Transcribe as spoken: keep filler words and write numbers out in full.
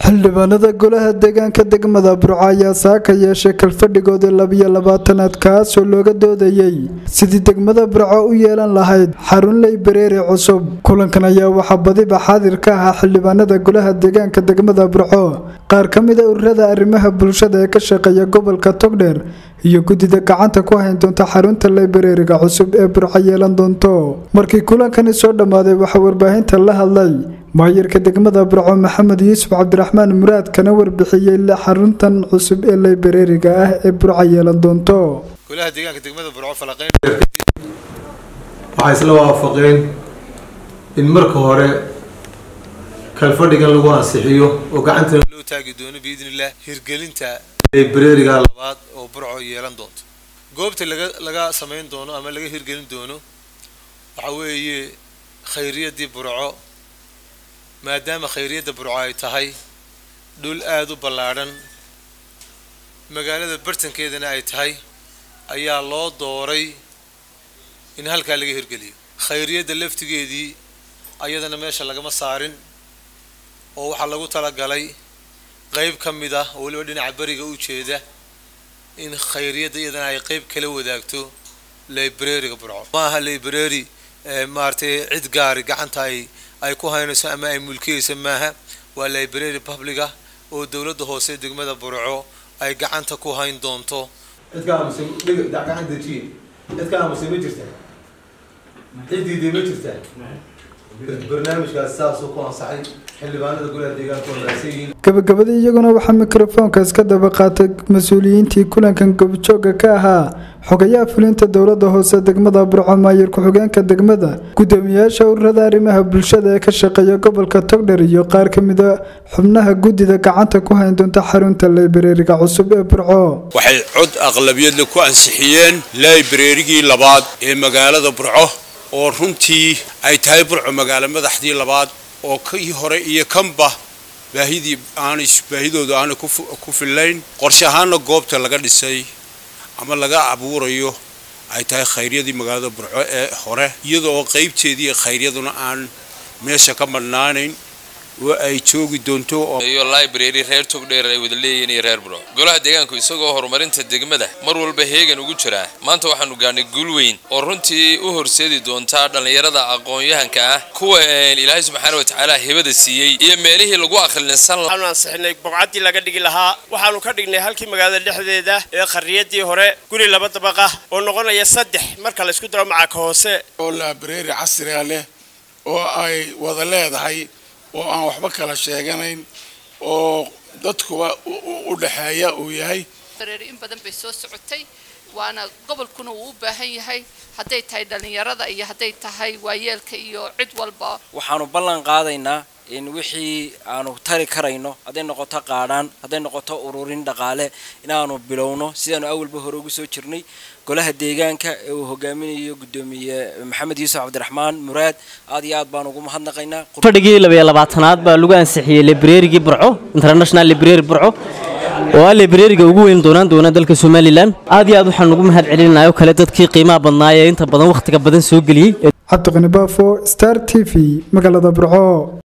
xildhibaanada golaha deegaanka degmada Burco ayaa saaka yeeshay kalfadhigooda labiyo labaatanaad kaas oo looga doodayay sidii degmada Burco u yeelan lahayd xarun library cusub. Kulankan ayaa waxa badiba xaadir ka ah xildhibaanada golaha deegaanka degmada Burco, qaar kamid ah ururada arrimaha bulshada ee ka shaqeeya gobolka Togdheer iyo gudida gacanta ku hayn doonta xarunta library-ga cusub ee Burco yeelan doonto. Markii kulankani soo dhamaaday waxa warbaahinta la hadlay maayirka degmada Burco Maxamed Yuusuf Cabdiraxmaan Muraad kana warbixiyay xaruntan cusub ee library-ga ah ee Burco yeelan doonto. golaha deegaanka degmada Burco falaqeyn waxay isla waafaqeen in marka hore kalfadhigan lagu ansixiyo oo gacanta loo taagi doono biidnillah hirgelinta library-ga labaad oo Burco yeelan doonto. goobta laga laga sameyn doono ama laga hirgelin doono waxa weeye khayriyadii Burco, maadaama khayriyada Burco ay tahay dhul aad u ballaaran magaalada bartankeedana ay tahay ayaa loo dooray in halka laga hirgeliyo. khayriyada laftigeedii ayadana meesha lagama saarin oo waxa lagu tala galay qayb kamid ah oo waliba dhinaca bariga u jeeda in khayriyada iyadana ay qayb kala wadaagto library-ga Burco. maaha library maartay cid gaari gacanta ay ay ku haynayso ama ay mulkiyayso, maaha waa library public ah oo dawladda hoose degmada Burco ay gacanta ku hayn doonto. dadka aamusan gacanta dejiye dadka aamusan ma jirta cidii ma jirta barnaamijkaas saas oo ku ansaxay xildhibaanada golaha deegaanka oo raasayeen. gabagabadii iyaguna waxaa mikrofoonka iska daba qaatay mas'uuliyiintii kulankan gobjooga ka ahaa xogayaha fulinta dawladda hoose degmada Burco, maayir ku-xigeenka degmada, gudoomiyaasha ururada arrimaha bulshada ee ka shaqeeya gobolka Togdheer iyo qaar kamid ah xubnaha gudida gacanta ku hayn doonta xarunta library-ga cusub ee Burco. waxay cod aqlabiyad ku ansixiyeen library-gii labaad ee magaalada Burco oo runtii ay tahay Burco magaalo madaxdii labaad oo kii hore iyo kanba baahidii aan isbaahidooda aan ku filayn. qorshe ahaan goobta laga dhisay ama laga abuurayo ay tahay khayriyadii magaalada Burco ee hore, iyadoo qaybteedii khayriyaduna aan meesha ka madnaanayn oo ay joogi doonto iyo library reer Togdheer ay wada leeyihiin reer Burco. golaha deegaanku isagoo horumarinta degmada mar walba heegan ugu jira, maanta waxaanu gaarnay guul weyn oo runtii u horseedi doonta dhalinyarada aqoon-yahanka ah kuwa Ilaahay subxaanahu wa ta'aala hibada siiyay iyo meelihii lagu akhriinsan waxaanu ansixinay bogcadii laga dhigi lahaa. waxaanu ka dhignay halkii magaalada dhexdeeda ee qariyadii hore guri laba dabaq ah oo noqonaya saddex marka la isku daro maca hoose oo library casri ah leh oo ay wada leedahay oo aan waxba kala sheeganayn oo dadkuba u dhaxeeya uu yahay. in badan bay soo socotay waana gobolkuna uu u baahan yahay haday tahay dhalinyarada iyo haday tahay waayeelka iyo cid walba. waxaanu ballan qaadaynaa in wixii aanu tari karayno haday noqoto qaadaan haday noqoto ururin dhaqaale inaanu bilowno sidaan awalba hore ugu soo jirnay. golaha deegaanka ee uu hogaaminayo gudoomiye Maxamed Yuusuf Cabdiraxmaan Muraad aad iyo aad baan ugu mahadnaqaynaa. fadhigii labiyo labaatanaad baa lagu ansixiyay library-gii Burco, International Library Burco oo library-ga ugu weyn doonaan doona dalka Soomaaliland. aad iyo aad waxaan ugu mahad celinayaa kale dadkii qiimaha badnaa ee inta badan waqtiga badan soo galiyay. Cabdi Qani Baafo, Star T V, magaalada Burco.